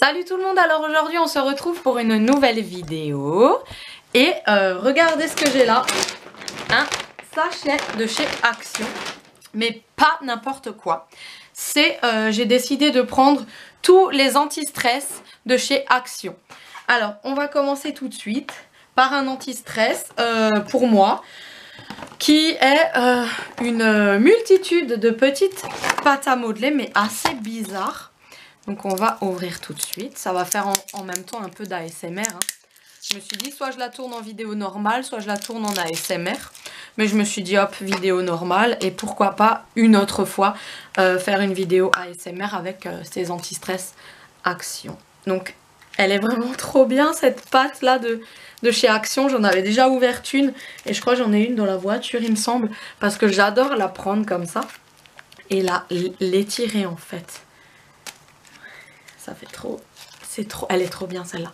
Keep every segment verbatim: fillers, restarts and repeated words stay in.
Salut tout le monde, alors aujourd'hui on se retrouve pour une nouvelle vidéo. Et euh, regardez ce que j'ai là. Un sachet de chez Action. Mais pas n'importe quoi. C'est, euh, j'ai décidé de prendre tous les anti-stress de chez Action. Alors on va commencer tout de suite par un anti-stress euh, pour moi. Qui est euh, une multitude de petites pâtes à modeler mais assez bizarres. Donc on va ouvrir tout de suite. Ça va faire en, en même temps un peu d'A S M R. Hein. Je me suis dit soit je la tourne en vidéo normale, soit je la tourne en A S M R. Mais je me suis dit hop, vidéo normale. Et pourquoi pas une autre fois euh, faire une vidéo A S M R avec euh, ces anti-stress Action. Donc elle est vraiment trop bien cette pâte là de, de chez Action. J'en avais déjà ouvert une. Et je crois que j'en ai une dans la voiture il me semble. Parce que j'adore la prendre comme ça. Et la l'étirer en fait. Ça fait trop, c'est trop, elle est trop bien celle-là.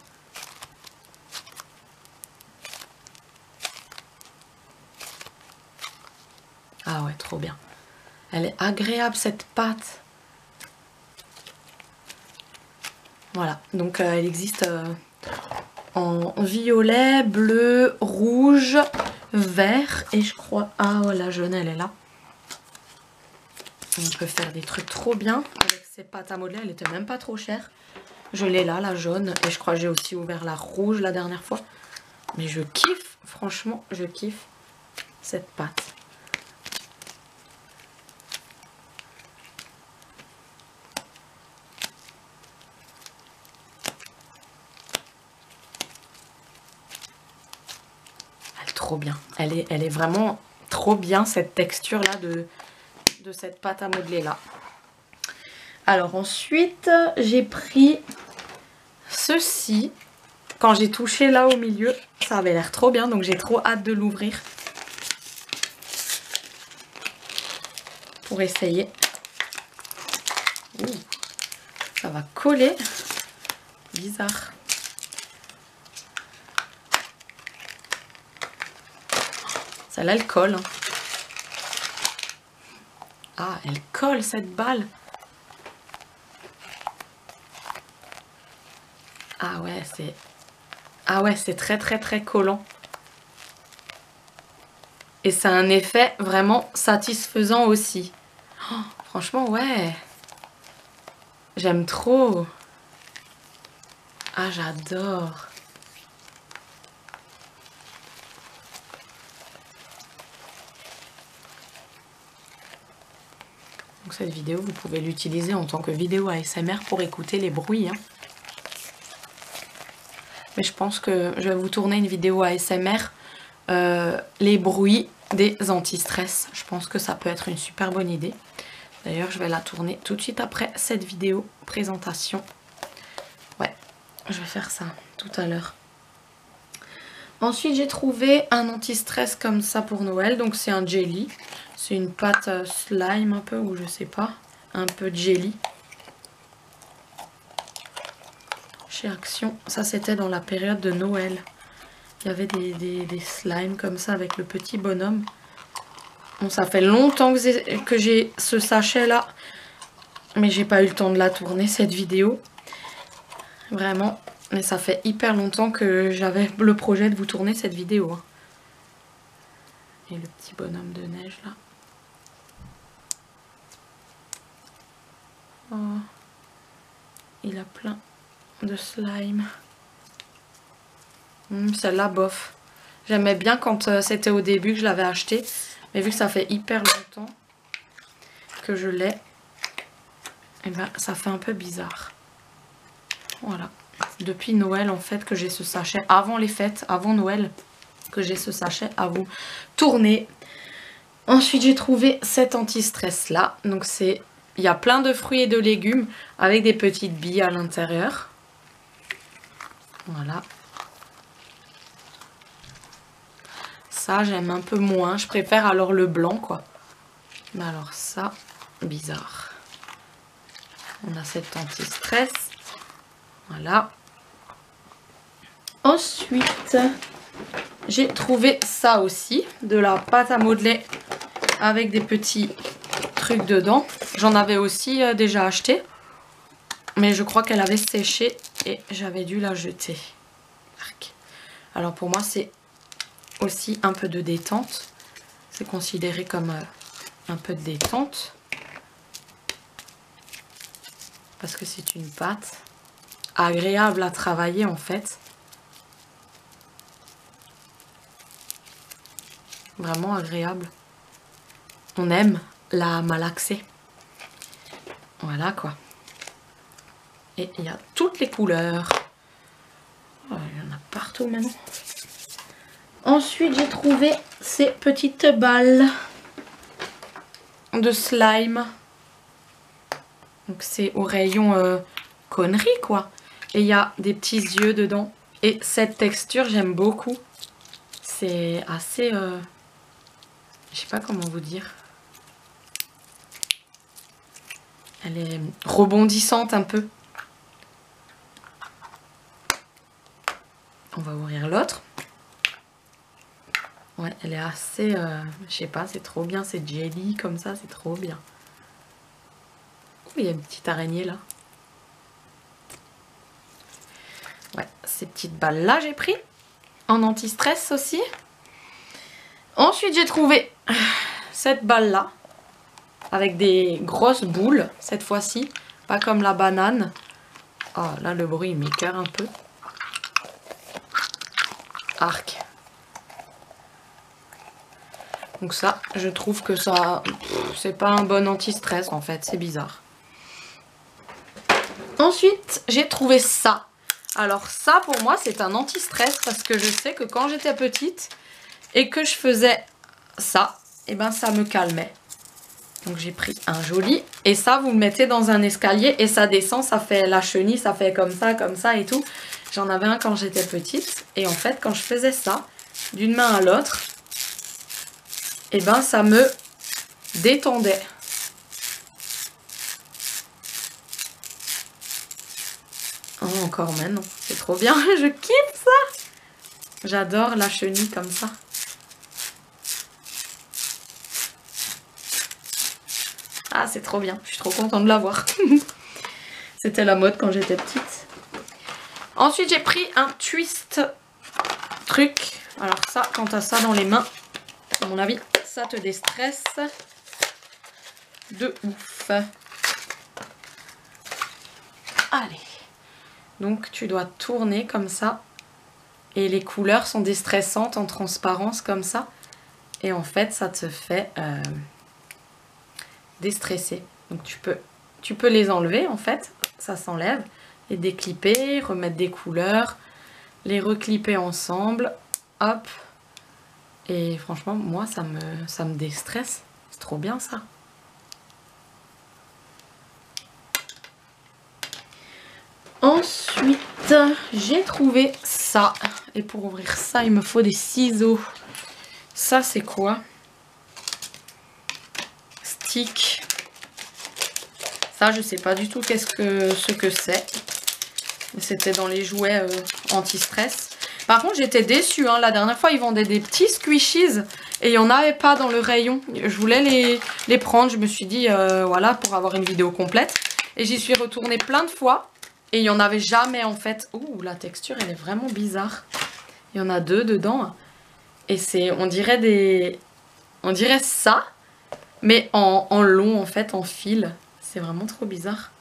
Ah ouais, trop bien. Elle est agréable cette pâte. Voilà, donc euh, elle existe euh, en violet, bleu, rouge, vert et je crois, ah ouais, la jaune elle est là. On peut faire des trucs trop bien avec ces pâtes à modeler, elle était même pas trop chère. Je l'ai là, la jaune, et je crois que j'ai aussi ouvert la rouge la dernière fois. Mais je kiffe, franchement, je kiffe cette pâte. Elle est trop bien. Elle est, elle est vraiment trop bien, cette texture-là de, de cette pâte à modeler là. Alors ensuite, j'ai pris ceci. Quand j'ai touché là au milieu, ça avait l'air trop bien, donc j'ai trop hâte de l'ouvrir. Pour essayer. Ouh, ça va coller. Bizarre. Celle-là, elle colle. Hein. Ah, elle colle cette balle. Ah ouais, c'est... Ah ouais, c'est très très très collant. Et c'est un effet vraiment satisfaisant aussi. Oh, franchement, ouais. J'aime trop. Ah, j'adore. Donc cette vidéo, vous pouvez l'utiliser en tant que vidéo A S M R pour écouter les bruits. Hein. Mais je pense que je vais vous tourner une vidéo A S M R, euh, les bruits des anti-stress. Je pense que ça peut être une super bonne idée. D'ailleurs, je vais la tourner tout de suite après cette vidéo présentation. Ouais, je vais faire ça tout à l'heure. Ensuite, j'ai trouvé un anti-stress comme ça pour Noël. Donc, c'est un jelly. C'est une pâte slime un peu, ou je sais pas, un peu jelly. Chez Action, ça c'était dans la période de Noël. Il y avait des, des, des slimes comme ça avec le petit bonhomme. Bon, ça fait longtemps que j'ai ce sachet là, mais j'ai pas eu le temps de la tourner cette vidéo. Vraiment, mais ça fait hyper longtemps que j'avais le projet de vous tourner cette vidéo. Et le petit bonhomme de neige là. Oh, il a plein de slime. Mmh, celle-là, bof. J'aimais bien quand euh, c'était au début que je l'avais acheté. Mais vu que ça fait hyper longtemps que je l'ai, et ben ça fait un peu bizarre. Voilà. Depuis Noël, en fait, que j'ai ce sachet, avant les fêtes, avant Noël, que j'ai ce sachet à vous tourner. Ensuite, j'ai trouvé cet anti-stress là. Donc, c'est... Il y a plein de fruits et de légumes avec des petites billes à l'intérieur. Voilà. Ça, j'aime un peu moins. Je préfère alors le blanc, quoi. Mais alors ça, bizarre. On a cet anti-stress. Voilà. Ensuite, j'ai trouvé ça aussi. De la pâte à modeler avec des petits trucs dedans. J'en avais aussi euh, déjà acheté. Mais je crois qu'elle avait séché et j'avais dû la jeter. Alors pour moi, c'est aussi un peu de détente. C'est considéré comme euh, un peu de détente. Parce que c'est une pâte agréable à travailler en fait. Vraiment agréable. On aime la malaxer. Voilà quoi. Et il y a toutes les couleurs. Oh, il y en a partout maintenant. Ensuite, j'ai trouvé ces petites balles de slime. Donc c'est au rayon euh, conneries quoi. Et il y a des petits yeux dedans. Et cette texture, j'aime beaucoup. C'est assez... Euh, je sais pas comment vous dire. Elle est rebondissante un peu. On va ouvrir l'autre. Ouais, elle est assez... Euh, je sais pas, c'est trop bien. C'est jelly comme ça, c'est trop bien. Oh, il y a une petite araignée là. Ouais, ces petites balles là, j'ai pris. En anti-stress aussi. Ensuite, j'ai trouvé cette balle là. Avec des grosses boules, cette fois-ci. Pas comme la banane. Oh, là, le bruit, il m'écoeure un peu. Arc. Donc ça, je trouve que ça... C'est pas un bon anti-stress, en fait. C'est bizarre. Ensuite, j'ai trouvé ça. Alors ça, pour moi, c'est un anti-stress. Parce que je sais que quand j'étais petite et que je faisais ça, et ben ça me calmait. Donc j'ai pris un joli. Et ça, vous le mettez dans un escalier et ça descend. Ça fait la chenille, ça fait comme ça, comme ça et tout. J'en avais un quand j'étais petite. Et en fait, quand je faisais ça, d'une main à l'autre, et ben ça me détendait. Oh, encore maintenant. C'est trop bien. Je kiffe ça. J'adore la chenille comme ça. Ah, c'est trop bien. Je suis trop contente de l'avoir. C'était la mode quand j'étais petite. Ensuite, j'ai pris un twist truc. Alors ça, quand tu as ça dans les mains, à mon avis, ça te déstresse de ouf. Allez. Donc, tu dois tourner comme ça. Et les couleurs sont déstressantes en transparence comme ça. Et en fait, ça te fait... Euh, déstresser. Donc tu peux, tu peux les enlever en fait, ça s'enlève, les déclipper, remettre des couleurs, les reclipper ensemble, hop. Et franchement, moi ça me, ça me déstresse, c'est trop bien ça. Ensuite, j'ai trouvé ça. Et pour ouvrir ça, il me faut des ciseaux. Ça c'est quoi ? Ça, je sais pas du tout qu'est-ce que ce que c'est. C'était dans les jouets euh, anti-stress. Par contre, j'étais déçue. Hein. La dernière fois, ils vendaient des petits squishies et il n'y en avait pas dans le rayon. Je voulais les, les prendre. Je me suis dit, euh, voilà, pour avoir une vidéo complète. Et j'y suis retournée plein de fois et il n'y en avait jamais en fait. Ouh, la texture, elle est vraiment bizarre. Il y en a deux dedans. Et c'est, on dirait des... On dirait ça. Mais en, en long, en fait, en fil. C'est vraiment trop bizarre.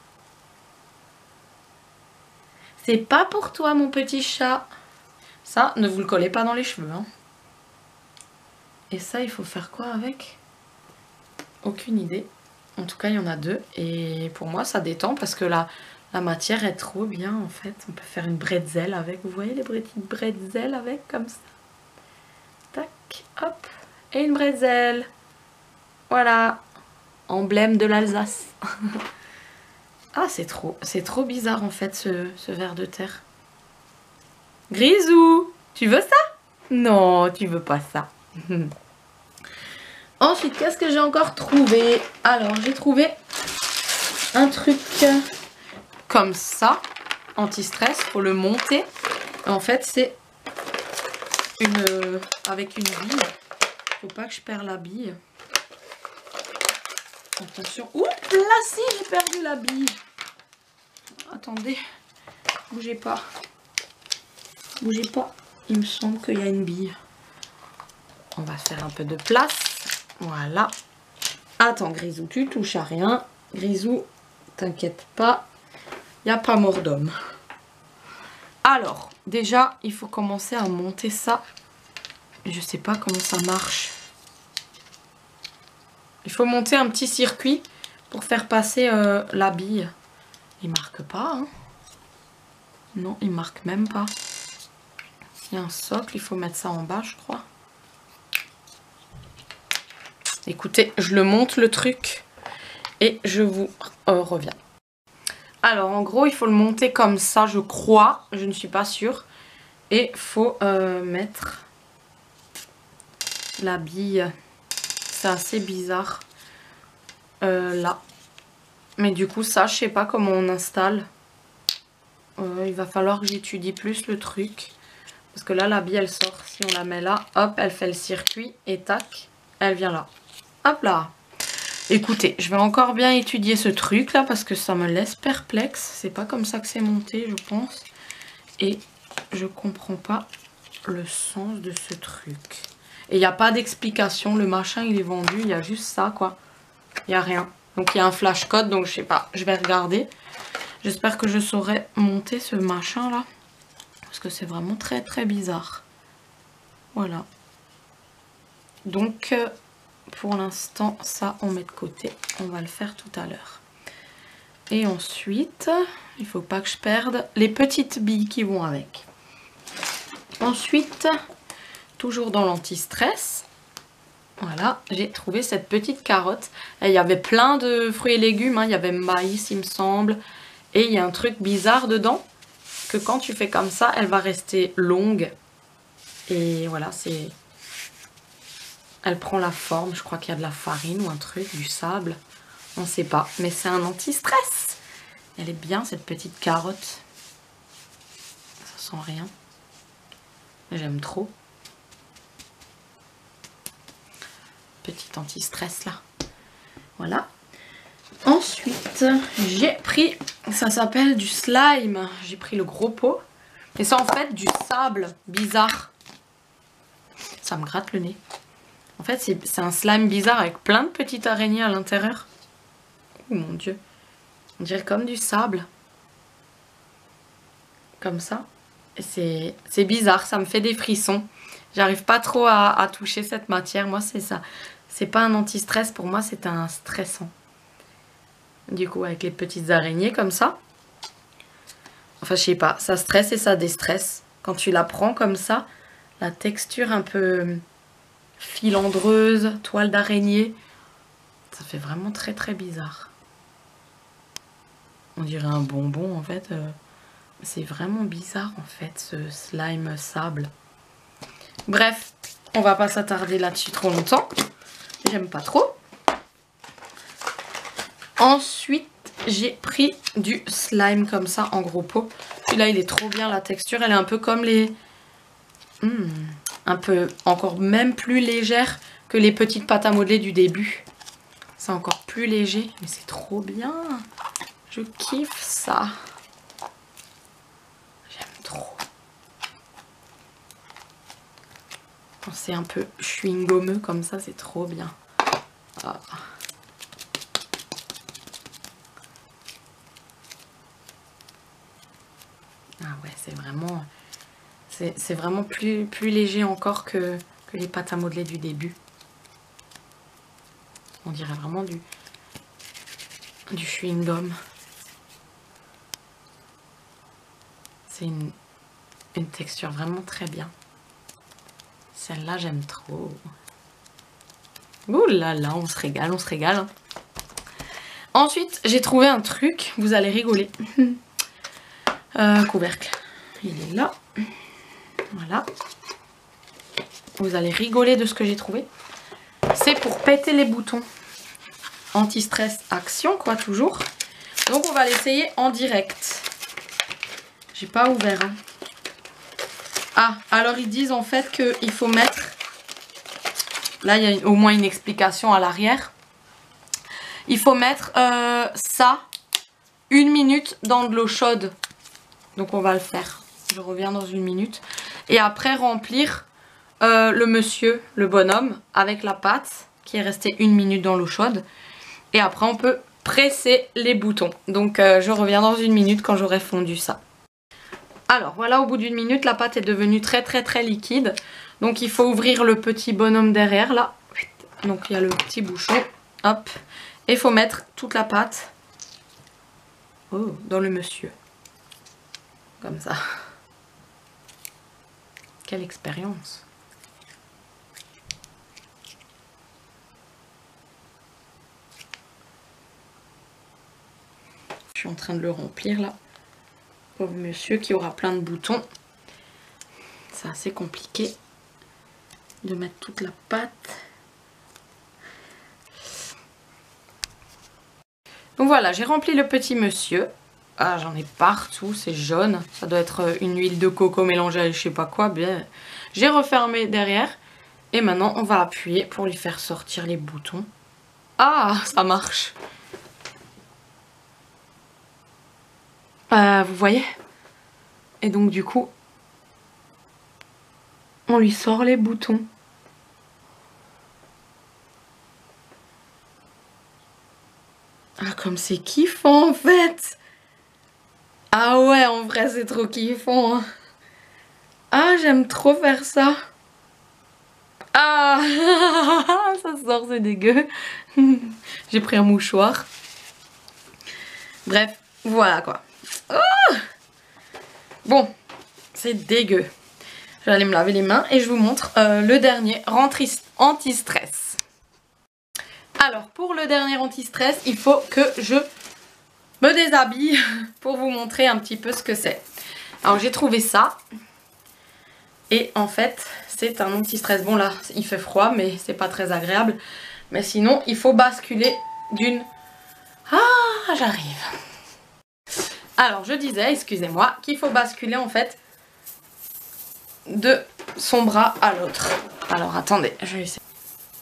C'est pas pour toi, mon petit chat. Ça, ne vous le collez pas dans les cheveux. Hein. Et ça, il faut faire quoi avec? Aucune idée. En tout cas, il y en a deux. Et pour moi, ça détend parce que la, la matière est trop bien, en fait. On peut faire une bretzel avec. Vous voyez les petites bretzels avec, comme ça. Tac, hop. Et une bretzel. Voilà, emblème de l'Alsace. Ah, c'est trop, c'est trop bizarre en fait ce, ce ver de terre. Grisou, tu veux ça? Non, tu veux pas ça. Ensuite, qu'est-ce que j'ai encore trouvé? Alors, j'ai trouvé un truc comme ça, anti-stress, faut le monter. En fait, c'est une avec une bille. Faut pas que je perde la bille. Attention. Oups, là si, j'ai perdu la bille. Attendez, bougez pas. Bougez pas. Il me semble qu'il y a une bille. On va faire un peu de place. Voilà. Attends, Grisou, tu touches à rien. Grisou, t'inquiète pas. Il n'y a pas mort d'homme. Alors, déjà, il faut commencer à monter ça. Je sais pas comment ça marche. Il faut monter un petit circuit pour faire passer euh, la bille. Il marque pas, hein. Non, il marque même pas. Il y a un socle, il faut mettre ça en bas, je crois. Écoutez, je le monte le truc et je vous euh, reviens. Alors, en gros, il faut le monter comme ça, je crois. Je ne suis pas sûre. Et il faut euh, mettre la bille. C'est assez bizarre. Euh, là. Mais du coup, ça, je sais pas comment on installe. Euh, il va falloir que j'étudie plus le truc. Parce que là, la bille, elle sort. Si on la met là, hop, elle fait le circuit. Et tac, elle vient là. Hop là. Écoutez, je vais encore bien étudier ce truc là. Parce que ça me laisse perplexe. C'est pas comme ça que c'est monté, je pense. Et je comprends pas le sens de ce truc. Et il n'y a pas d'explication. Le machin, il est vendu. Il y a juste ça, quoi. Il n'y a rien. Donc, il y a un flash code. Donc, je sais pas. Je vais regarder. J'espère que je saurai monter ce machin là. Parce que c'est vraiment très très bizarre. Voilà. Donc, euh, pour l'instant, ça, on met de côté. On va le faire tout à l'heure. Et ensuite, il faut pas que je perde les petites billes qui vont avec. Ensuite, toujours dans l'anti-stress, voilà, j'ai trouvé cette petite carotte. Et il y avait plein de fruits et légumes. Hein. Il y avait maïs, il me semble. Et il y a un truc bizarre dedans. Que quand tu fais comme ça, elle va rester longue. Et voilà, c'est... Elle prend la forme. Je crois qu'il y a de la farine ou un truc, du sable. On ne sait pas. Mais c'est un anti-stress. Elle est bien, cette petite carotte. Ça sent rien. J'aime trop. Petit anti-stress là. Voilà. Ensuite, j'ai pris, ça s'appelle du slime. J'ai pris le gros pot. Et c'est en fait du sable bizarre. Ça me gratte le nez. En fait, c'est un slime bizarre avec plein de petites araignées à l'intérieur. Oh mon dieu. On dirait comme du sable. Comme ça. Et c'est bizarre, ça me fait des frissons. J'arrive pas trop à, à toucher cette matière. Moi, c'est ça. C'est pas un anti-stress. Pour moi, c'est un stressant. Du coup, avec les petites araignées comme ça. Enfin, je sais pas. Ça stresse et ça déstresse. Quand tu la prends comme ça, la texture un peu filandreuse, toile d'araignée, ça fait vraiment très très bizarre. On dirait un bonbon en fait. Euh, c'est vraiment bizarre en fait, ce slime sable. Bref, on va pas s'attarder là-dessus trop longtemps. J'aime pas trop. Ensuite, j'ai pris du slime comme ça en gros pot. Celui-là, il est trop bien, la texture. Elle est un peu comme les... Mmh, un peu encore même plus légère que les petites pâtes à modeler du début. C'est encore plus léger, mais c'est trop bien. Je kiffe ça. J'aime trop. Quand c'est un peu chewing-gommeux comme ça, c'est trop bien. Ah. Ah ouais, c'est vraiment... C'est vraiment plus, plus léger encore que, que les pâtes à modeler du début. On dirait vraiment du, du chewing-gum. C'est une, une texture vraiment très bien. Celle-là, j'aime trop. Ouh là là, on se régale, on se régale. Ensuite, j'ai trouvé un truc, vous allez rigoler. euh, couvercle, il est là. Voilà. Vous allez rigoler de ce que j'ai trouvé. C'est pour péter les boutons. Anti-stress action, quoi, toujours. Donc, on va l'essayer en direct. J'ai pas ouvert. Hein. Ah, alors ils disent en fait qu'il faut mettre... Là, il y a au moins une explication à l'arrière. Il faut mettre euh, ça une minute dans de l'eau chaude. Donc on va le faire. Je reviens dans une minute. Et après remplir euh, le monsieur, le bonhomme, avec la pâte qui est restée une minute dans l'eau chaude. Et après on peut presser les boutons. Donc euh, je reviens dans une minute quand j'aurai fondu ça. Alors voilà, au bout d'une minute, la pâte est devenue très très très liquide. Donc il faut ouvrir le petit bonhomme derrière là. Donc il y a le petit bouchon. Hop. Et il faut mettre toute la pâte oh, dans le monsieur. Comme ça. Quelle expérience. Je suis en train de le remplir là. Pauvre monsieur qui aura plein de boutons. C'est assez compliqué de mettre toute la pâte. Donc voilà, j'ai rempli le petit monsieur. Ah, j'en ai partout, c'est jaune. Ça doit être une huile de coco mélangée à je sais pas quoi. Bien. J'ai refermé derrière. Et maintenant, on va appuyer pour lui faire sortir les boutons. Ah, ça marche. Euh, vous voyez? Et donc du coup, on lui sort les boutons. Ah, comme c'est kiffant en fait. Ah ouais, en vrai c'est trop kiffant. Hein. Ah, j'aime trop faire ça. Ah, ça sort, c'est dégueu. J'ai pris un mouchoir. Bref, voilà quoi. Oh, bon, c'est dégueu. Je vais aller me laver les mains et je vous montre euh, le dernier anti-stress. Alors, pour le dernier anti-stress, il faut que je me déshabille pour vous montrer un petit peu ce que c'est. Alors, j'ai trouvé ça. Et en fait, c'est un anti-stress. Bon, là, il fait froid, mais c'est pas très agréable. Mais sinon, il faut basculer d'une... Ah, j'arrive. Alors, je disais, excusez-moi, qu'il faut basculer en fait de son bras à l'autre. Alors, attendez, je vais essayer.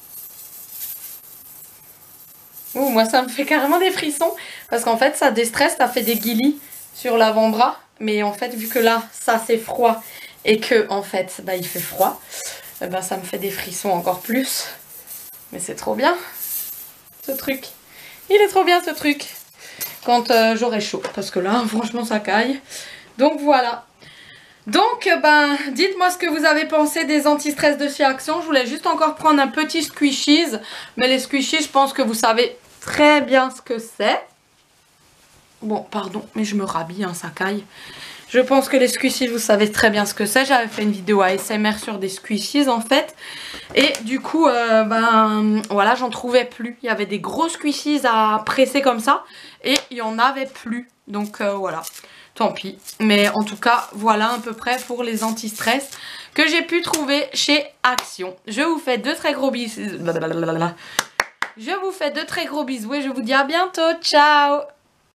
Ouh, moi ça me fait carrément des frissons parce qu'en fait ça déstresse, ça fait des guilis sur l'avant-bras, mais en fait vu que là ça c'est froid et que en fait bah, il fait froid, eh ben, ça me fait des frissons encore plus. Mais c'est trop bien ce truc, il est trop bien ce truc quand euh, j'aurai chaud parce que là franchement ça caille. Donc voilà. Donc, ben, dites-moi ce que vous avez pensé des anti-stress de chez Action. Je voulais juste encore prendre un petit squishies. Mais les squishies, je pense que vous savez très bien ce que c'est. Bon, pardon, mais je me rhabille, hein, ça caille. Je pense que les squishies, vous savez très bien ce que c'est. J'avais fait une vidéo A S M R sur des squishies, en fait. Et du coup, euh, ben, voilà, j'en trouvais plus. Il y avait des gros squishies à presser comme ça. Et il n'y en avait plus. Donc, euh, voilà. Tant pis, mais en tout cas, voilà à peu près pour les anti-stress que j'ai pu trouver chez Action. Je vous fais de très gros bisous. Je vous fais de très gros bisous et je vous dis à bientôt. Ciao!